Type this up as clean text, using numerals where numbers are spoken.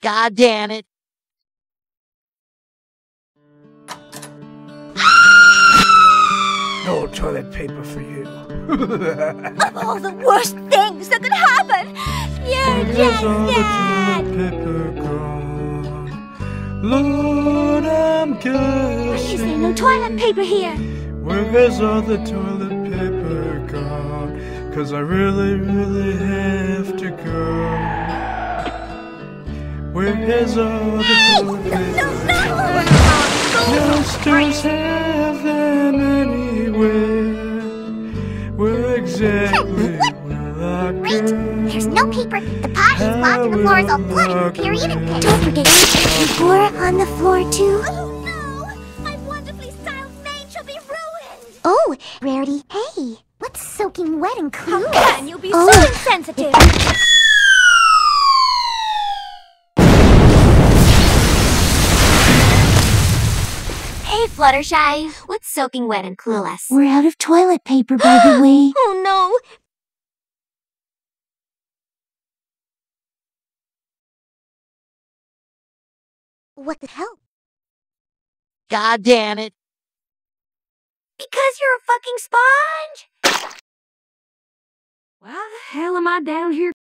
God damn it. No toilet paper for you. Of all the worst things that could happen, you're just sad. Toilet paper gone? Lord, I'm guessing. Is there no toilet paper here? Where's all the toilet paper gone? 'Cause I really, really have to go. Where's all the toilet paper gone? No stores have them anywhere. Where exactly will I Wait, go? there's no paper. The pot is locked and the floor is all bloody with period pit. Don't forget, the floor on the floor too. Oh no! My wonderfully styled mane shall be ruined! Oh, Rarity, hey, what's soaking wet and cool? How can you be so insensitive? Hey, Fluttershy, what's soaking wet and clueless? We're out of toilet paper, by the way. Oh no! What the hell? God damn it. Because you're a fucking sponge! Why the hell am I down here